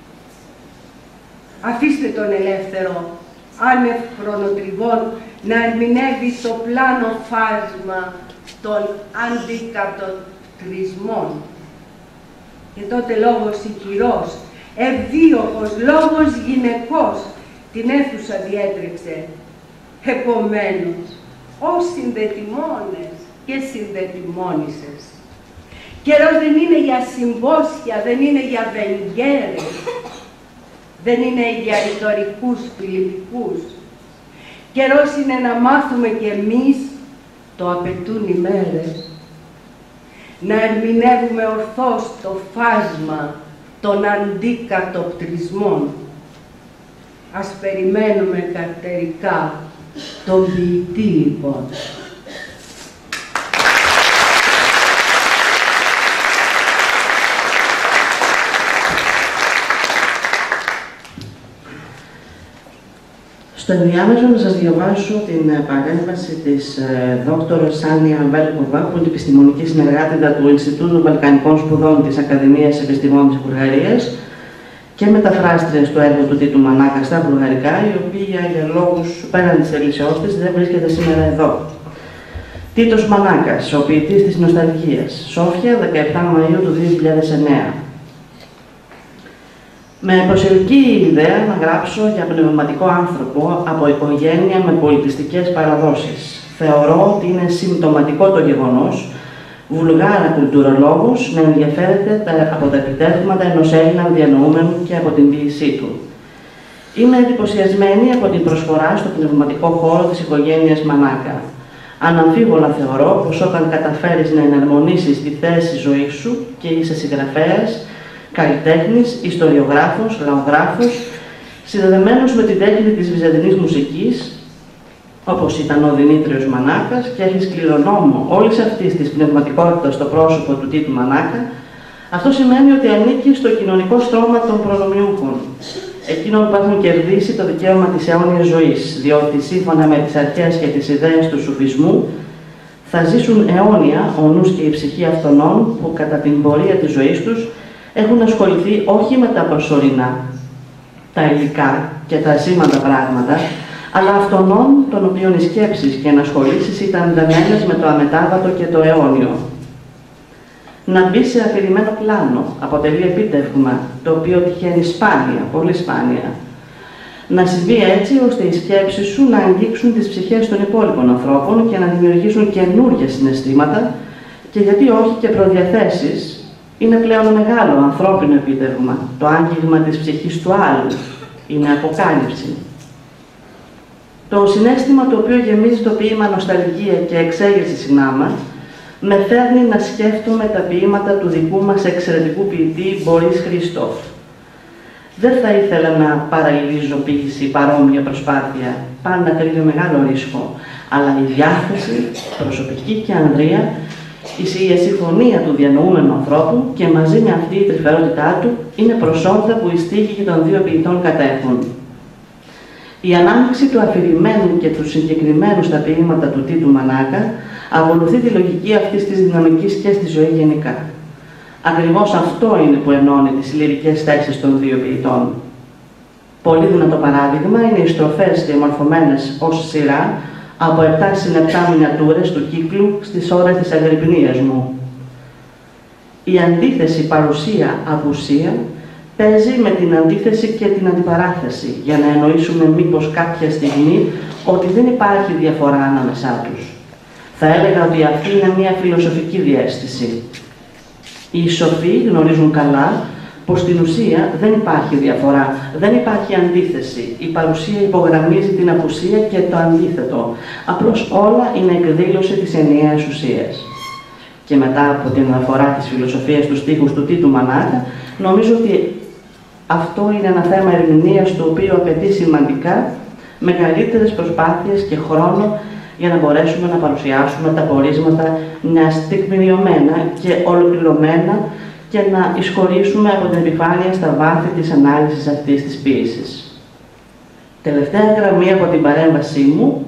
Αφήστε τον ελεύθερο, άνευ χρονοτριβών, να ερμηνεύει το πλάνο φάσμα των αντικατοπτρισμών. Και τότε λόγος ηχηρός, ευδίωχος, λόγος γυναικός, την αίθουσα διέτρεξε. Επομένως, ως συνδετημόνες και συνδετημόνισσες. Καιρός δεν είναι για συμπόσια, δεν είναι για βενγκέρες, δεν είναι για ρητορικούς φιλιππικούς. Καιρός είναι να μάθουμε κι εμείς, το απαιτούν οι μέρες, να ερμηνεύουμε ορθώς το φάσμα των αντικατοπτρισμών. Ας περιμένουμε καρτερικά τον ποιητή, λοιπόν. Στο ενδιάμεσο να σας διαβάσω την παρέμβαση της ε, δόκτωρας Σάνια Βέλκοβα, που είναι επιστημονική συνεργάτητα του Ινστιτούτου Βαλκανικών Σπουδών της Ακαδημίας Επιστημών της Βουλγαρίας και μεταφράστρια του έργου του Τίτου Μανάκα στα βουλγαρικά, η οποία για λόγους πέραν της ελισσεώς της δεν βρίσκεται σήμερα εδώ. Τίτος Μανάκας, ο ποιητής της νοσταλγίας, Σόφια, δεκαεπτά Μαΐου του δύο χιλιάδες εννέα. Με προσελκύει η ιδέα να γράψω για πνευματικό άνθρωπο από οικογένεια με πολιτιστικές παραδόσεις. Θεωρώ ότι είναι συμπτωματικό το γεγονός βουλγάρα κουλτουρολόγος να ενδιαφέρεται από τα επιτεύγματα ενός Έλληνα διανοούμενου και από την ποίησή του. Είμαι εντυπωσιασμένη από την προσφορά στο πνευματικό χώρο της οικογένειας Μανάκα. Αναμφίβολα θεωρώ πως όταν καταφέρεις να εναρμονίσεις τη θέση ζωής σου και είσαι συγγραφέας, καλλιτέχνης, ιστοριογράφος, λαογράφος, συνδεδεμένος με την τέχνη της βυζαντινής μουσικής, όπως ήταν ο Δημήτριος Μανάκας, και έχεις κληρονόμο όλης αυτής της πνευματικότητας στο πρόσωπο του Τίτου Μανάκα, αυτό σημαίνει ότι ανήκει στο κοινωνικό στρώμα των προνομιούχων, εκείνων που έχουν κερδίσει το δικαίωμα της αιώνιας ζωής, διότι σύμφωνα με τις αρχές και τις ιδέες του σουφισμού, θα ζήσουν αιώνια ο νους και η ψυχή αυτών που κατά την πορεία της ζωής τους έχουν ασχοληθεί όχι με τα προσωρινά, τα υλικά και τα σήμαντα πράγματα, αλλά αυτών των οποίων οι σκέψεις και ενασχολήσεις ήταν δεμένες με το αμετάβατο και το αιώνιο. Να μπει σε αφηρημένο πλάνο αποτελεί επίτευγμα, το οποίο τυχαίνει σπάνια, πολύ σπάνια. Να συμβεί έτσι ώστε οι σκέψεις σου να αγγίξουν τις ψυχές των υπόλοιπων ανθρώπων και να δημιουργήσουν καινούργια συναισθήματα, και γιατί όχι και προδιαθέσεις, είναι πλέον μεγάλο ανθρώπινο επίτευγμα. Το άγγιγμα της ψυχής του άλλου είναι αποκάλυψη. Το συναίσθημα το οποίο γεμίζει το ποίημα νοσταλγία και εξέγερση συνάμα, με φέρνει να σκέφτομαι τα ποίηματα του δικού μας εξαιρετικού ποιητή Μπορίς Χριστόφ. Δεν θα ήθελα να παραλληλίζω ποίηση παρόμοια προσπάθεια, πάντα κρύβει μεγάλο ρίσκο, αλλά η διάθεση, προσωπική και ανδρεία, η συμφωνία του διανοούμενου ανθρώπου και μαζί με αυτή η τρυφερότητά του είναι προσόντα που οι στίχοι των δύο ποιητών κατέχουν. Η ανάμειξη του αφηρημένου και του συγκεκριμένου στα ποίηματα του Τίτου Μανάκα ακολουθεί τη λογική αυτής της δυναμικής και στη ζωή γενικά. Ακριβώς αυτό είναι που ενώνει τις λυρικές θέσεις των δύο ποιητών. Πολύ δυνατό παράδειγμα είναι οι στροφές διαμορφωμένες ως σειρά από επτά συν επτά μινιατούρες του κύκλου στις ώρες της Αγρυπνίας μου. Η αντίθεση παρουσία-απουσία παίζει με την αντίθεση και την αντιπαράθεση, για να εννοήσουμε μήπως κάποια στιγμή ότι δεν υπάρχει διαφορά ανάμεσά τους. Θα έλεγα ότι αυτή είναι μια φιλοσοφική διαίσθηση. Οι σοφοί γνωρίζουν καλά πως στην ουσία δεν υπάρχει διαφορά, δεν υπάρχει αντίθεση. Η παρουσία υπογραμμίζει την απουσία και το αντίθετο. Απλώς όλα είναι εκδήλωση της ενιαίας ουσίας. Και μετά από την αναφορά της φιλοσοφίας του στίχους του Τίτου Μανάκα, νομίζω ότι αυτό είναι ένα θέμα ερμηνείας το οποίο απαιτεί σημαντικά μεγαλύτερες προσπάθειες και χρόνο για να μπορέσουμε να παρουσιάσουμε τα πορίσματα μιας τεκμηριωμένα και ολοκληρωμένα και να εισχωρήσουμε από την επιφάνεια στα βάθη της ανάλυσης αυτής της ποίησης. Τελευταία γραμμή από την παρέμβασή μου,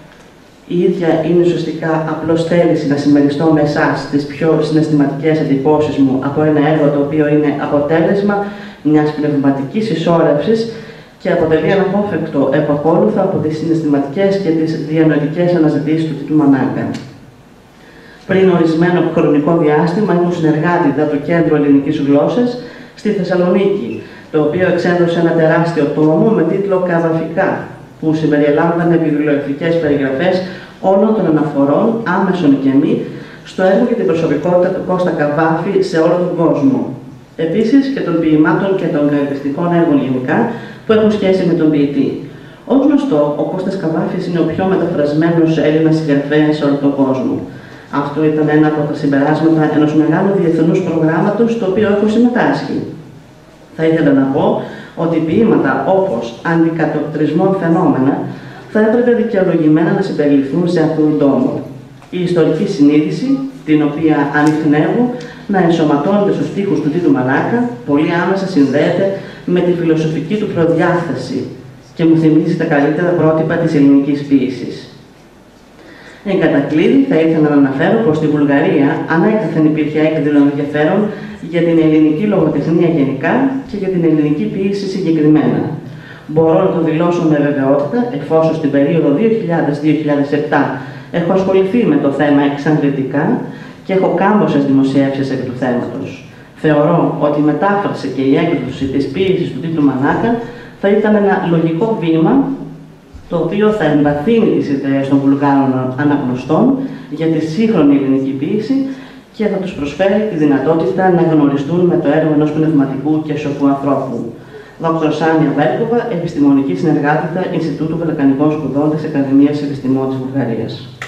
η ίδια είναι ουσιαστικά απλώς θέληση να συμμεριστώ με εσάς τις πιο συναισθηματικές εντυπώσεις μου από ένα έργο το οποίο είναι αποτέλεσμα μιας πνευματικής ισόρευσης και αποτελεί αναπόφευκτο επακόλουθο από τις συναισθηματικές και τις διανοητικές αναζητήσεις του Τίτου Μανάκα. Πριν ορισμένο χρονικό διάστημα ήμουν συνεργάτητα του Κέντρου Ελληνικής Γλώσσας στη Θεσσαλονίκη, το οποίο εξέδωσε ένα τεράστιο τόμο με τίτλο «Καβαφικά», που συμπεριελάμβανε βιβλιογραφικές περιγραφές όλων των αναφορών, άμεσων και μη, στο έργο και την προσωπικότητα του Κώστα Καβάφη σε όλο τον κόσμο. Επίσης και των ποιημάτων και των καλλιτεχνικών έργων γενικά που έχουν σχέση με τον ποιητή. Ως γνωστό, ο Κώστας Καβάφης είναι ο πιο μεταφρασμένος Έλληνας συγγραφέας σε όλο τον κόσμο. Αυτό ήταν ένα από τα συμπεράσματα ενός μεγάλου διεθνούς προγράμματος στο οποίο έχω συμμετάσχει. Θα ήθελα να πω ότι ποίηματα όπως αντικατοπτρισμών φαινόμενα θα έπρεπε δικαιολογημένα να συμπεριληφθούν σε αυτόν τον τόμο. Η ιστορική συνείδηση, την οποία ανιχνεύω, να ενσωματώνεται στους στίχους του Τίτου Μανάκα, πολύ άμεσα συνδέεται με τη φιλοσοφική του προδιάθεση και μου θυμίζει τα καλύτερα πρότυπα της ελληνικής ποίησης. Εν κατακλείδη, θα ήθελα να αναφέρω πως στη Βουλγαρία ανέκαθεν υπήρχε έκδηλο ενδιαφέρον για την ελληνική λογοτεχνία γενικά και για την ελληνική ποίηση συγκεκριμένα. Μπορώ να το δηλώσω με βεβαιότητα, εφόσον στην περίοδο δύο χιλιάδες με δύο χιλιάδες επτά έχω ασχοληθεί με το θέμα εξαντλητικά και έχω κάμποσες δημοσιεύσεις επί του θέματος. Θεωρώ ότι η μετάφραση και η έκδοση της ποίησης του Τίτου Μανάκα θα ήταν ένα λογικό βήμα το οποίο θα εμβαθύνει τις ιδέες των Βουλγάρων αναγνωστών για τη σύγχρονη ελληνική ποίηση και θα τους προσφέρει τη δυνατότητα να γνωριστούν με το έργο ενός πνευματικού και σοφού ανθρώπου. Δόκτωρ Σάνια Βέρκοβα, επιστημονική συνεργάτητα Ινστιτούτου Βαλκανικών Σπουδών της Ακαδημίας Επιστημών της Βουλγαρίας.